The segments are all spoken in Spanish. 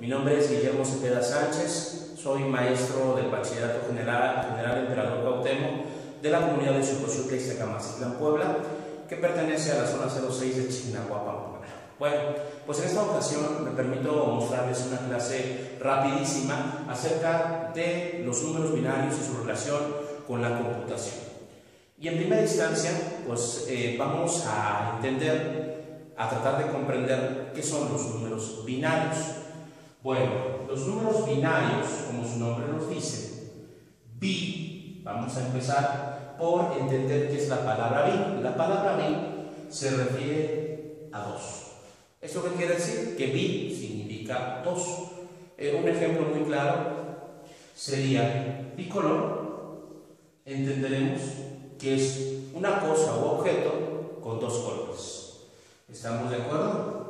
nombre es Guillermo Cepeda Sánchez, soy maestro del Bachillerato General Emperador Cuauhtémoc de la comunidad de Xocoxutla, Iztacamacitlán, Puebla, que pertenece a la zona 06 de Chignahuapan, Puebla. Bueno, pues en esta ocasión me permito mostrarles una clase rapidísima acerca de los números binarios y su relación con la computación. Y en primera instancia, pues vamos a tratar de comprender qué son los números binarios. Bueno, los números binarios, como su nombre nos dice, vamos a empezar por entender qué es la palabra bi. La palabra bi se refiere a 2. ¿Esto qué quiere decir? Que bi significa 2. Un ejemplo muy claro sería bicolor. Entenderemos que es una cosa u objeto con 2 colores. ¿Estamos de acuerdo?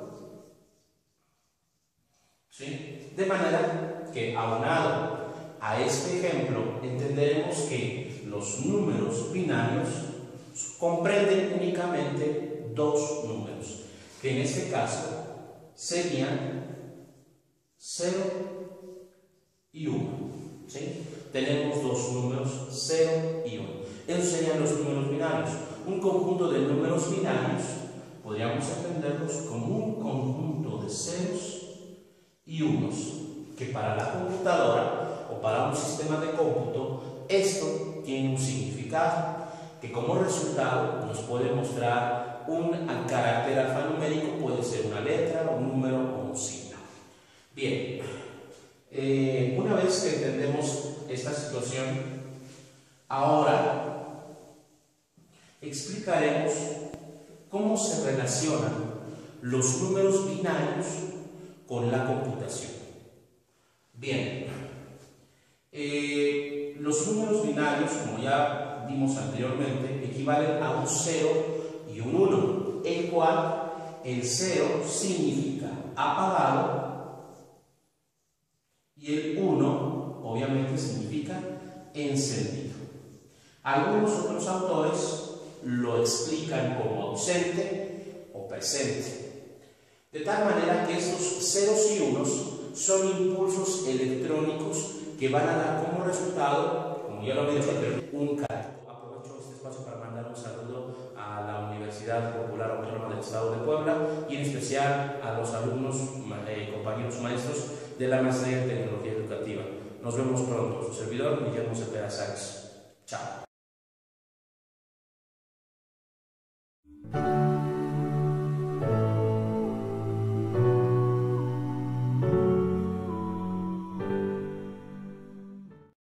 ¿Sí? De manera que, aunado a este ejemplo, entenderemos que los números binarios comprenden únicamente 2 números, que en este caso serían 0 y 1. ¿Sí? Tenemos 2 números, 0 y 1. Esos serían los números binarios. Un conjunto de números binarios podríamos entenderlos como un conjunto de ceros y unos, que para la computadora o para un sistema de cómputo esto tiene un significado, que como resultado nos puede mostrar un carácter alfanumérico, puede ser una letra, un número o un signo. Bien, una vez que entendemos esta situación, ahora explicaremos cómo se relacionan los números binarios con la computación. Bien, los números binarios, como ya vimos anteriormente, equivalen a un 0 y un 1, el cual el 0 significa apagado y el 1 obviamente significa encendido. Algunos otros autores lo explican como ausente o presente. De tal manera que estos ceros y unos son impulsos electrónicos que van a dar como resultado, como ya lo había dicho anteriormente, un carácter. Aprovecho este espacio para mandar un saludo a la Universidad Popular Autónoma del Estado de Puebla y en especial a los alumnos, compañeros maestros de la Maestría en Tecnología Educativa. Nos vemos pronto. Su servidor, Guillermo Cepeda Sánchez. Chao.